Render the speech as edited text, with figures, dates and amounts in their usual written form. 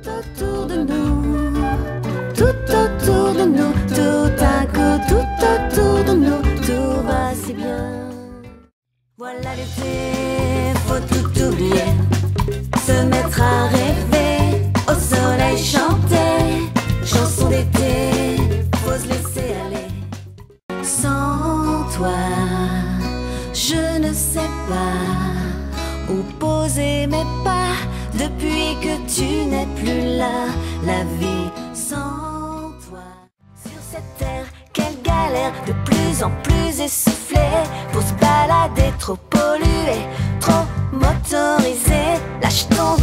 autour de nous, tout autour de nous, tout à coup, tout autour de nous, tout va si bien. Voilà l'été, faut tout oublier, se mettre à rêver, au soleil chanter, chanson d'été, faut se laisser aller. Sans toi, je ne sais pas où poser mes pas, depuis que tu n'es plus là, la vie sans toi. Sur cette terre, quelle galère, de plus en plus essoufflée, pour se balader, trop pollué, trop motorisé, lâche ton